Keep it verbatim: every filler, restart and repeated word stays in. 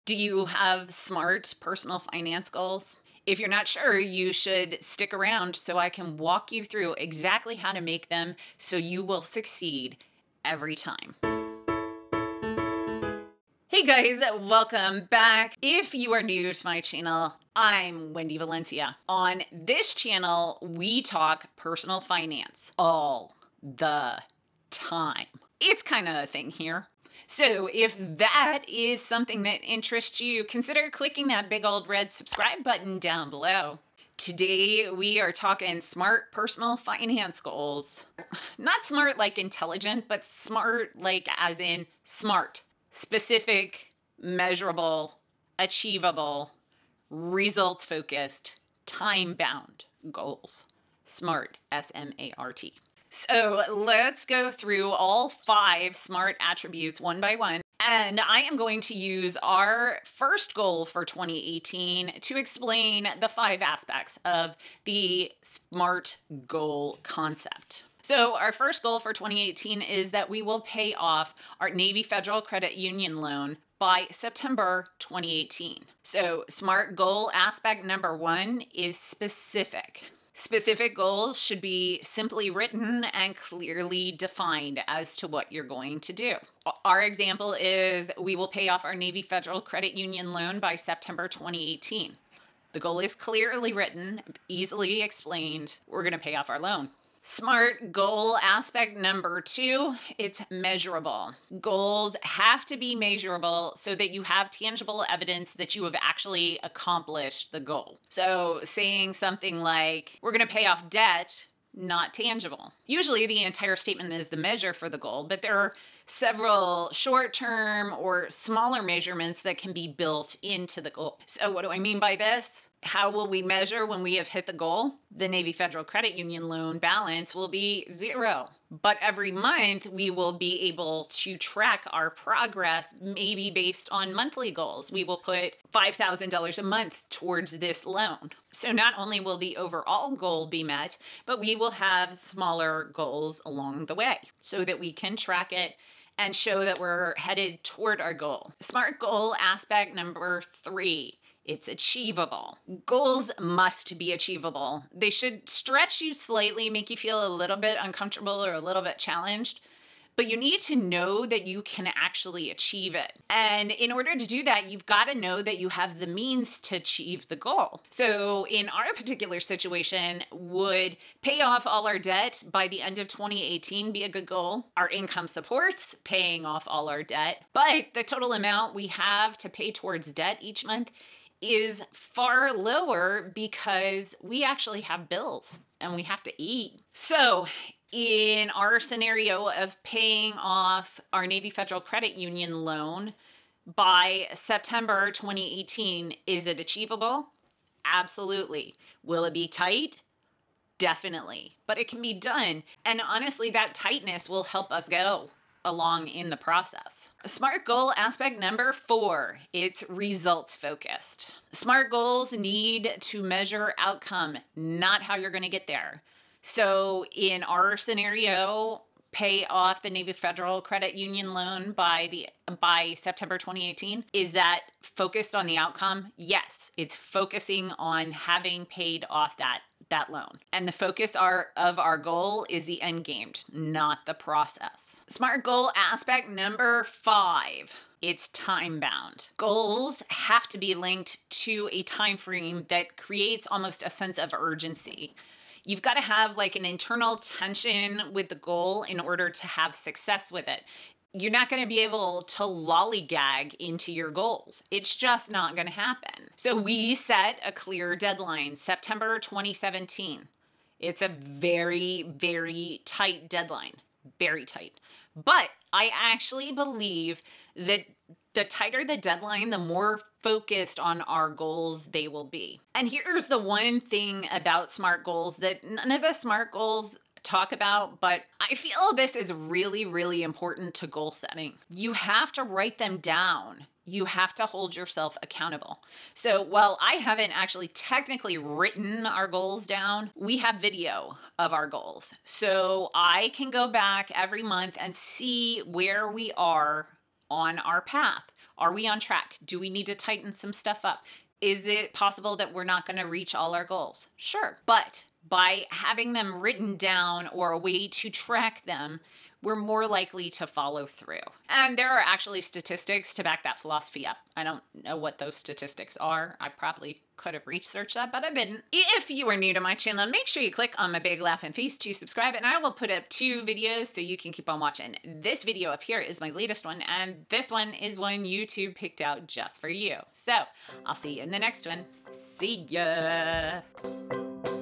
Do you have SMART personal finance goals? If you're not sure, you should stick around so I can walk you through exactly how to make them so you will succeed every time. Hey guys, welcome back. If you are new to my channel, I'm Wendy Valencia. On this channel, we talk personal finance all the time. It's kind of a thing here. So if that is something that interests you, consider clicking that big old red subscribe button down below. Today, we are talking smart personal finance goals. Not smart like intelligent, but smart like as in smart. Specific, measurable, achievable, results-focused, time-bound goals. SMART, S M A R T. So let's go through all five SMART attributes one by one. And I am going to use our first goal for twenty eighteen to explain the five aspects of the SMART goal concept. So our first goal for twenty eighteen is that we will pay off our Navy Federal Credit Union loan by September twenty eighteen. So SMART goal aspect number one is specific. Specific goals should be simply written and clearly defined as to what you're going to do. Our example is we will pay off our Navy Federal Credit Union loan by September twenty eighteen. The goal is clearly written, easily explained. We're going to pay off our loan. SMART goal aspect number two, it's measurable. Goals have to be measurable so that you have tangible evidence that you have actually accomplished the goal. So saying something like, we're going to pay off debt, not tangible. Usually the entire statement is the measure for the goal, but there are several short-term or smaller measurements that can be built into the goal. So what do I mean by this? How will we measure when we have hit the goal? The Navy Federal Credit Union loan balance will be zero. But every month we will be able to track our progress, maybe based on monthly goals. We will put five thousand dollars a month towards this loan. So not only will the overall goal be met, but we will have smaller goals along the way so that we can track it and show that we're headed toward our goal. SMART goal aspect number three. It's achievable. Goals must be achievable. They should stretch you slightly, make you feel a little bit uncomfortable or a little bit challenged, but you need to know that you can actually achieve it. And in order to do that, you've got to know that you have the means to achieve the goal. So in our particular situation, would pay off all our debt by the end of twenty eighteen be a good goal? Our income supports paying off all our debt, but the total amount we have to pay towards debt each month is far lower because we actually have bills and we have to eat. So in our scenario of paying off our Navy Federal Credit Union loan by September twenty eighteen, is it achievable? Absolutely. Will it be tight? Definitely. But it can be done. And honestly, that tightness will help us go along in the process. SMART goal aspect number four, it's results focused. SMART goals need to measure outcome, not how you're going to get there. So in our scenario, pay off the Navy Federal Credit Union loan by the by September twenty eighteen. Is that focused on the outcome? Yes, it's focusing on having paid off that that loan. And the focus our, of our goal is the end game, not the process. SMART goal aspect number five. It's time bound. Goals have to be linked to a time frame that creates almost a sense of urgency. You've got to have like an internal tension with the goal in order to have success with it. You're not going to be able to lollygag into your goals. It's just not going to happen. So we set a clear deadline, September twenty seventeen. It's a very, very tight deadline, very tight. But I actually believe that the tighter the deadline, the more focused on our goals they will be. And here's the one thing about SMART goals that none of the SMART goals talk about, but I feel this is really, really important to goal setting. You have to write them down. You have to hold yourself accountable. So while I haven't actually technically written our goals down, we have video of our goals. So I can go back every month and see where we are on our path. Are we on track? Do we need to tighten some stuff up? Is it possible that we're not going to reach all our goals? Sure. But by having them written down or a way to track them, we're more likely to follow through. And there are actually statistics to back that philosophy up. I don't know what those statistics are. I probably could have researched that, but I didn't. If you are new to my channel, make sure you click on my big laughing face to subscribe, and I will put up two videos so you can keep on watching. This video up here is my latest one, and this one is one YouTube picked out just for you. So I'll see you in the next one. See ya!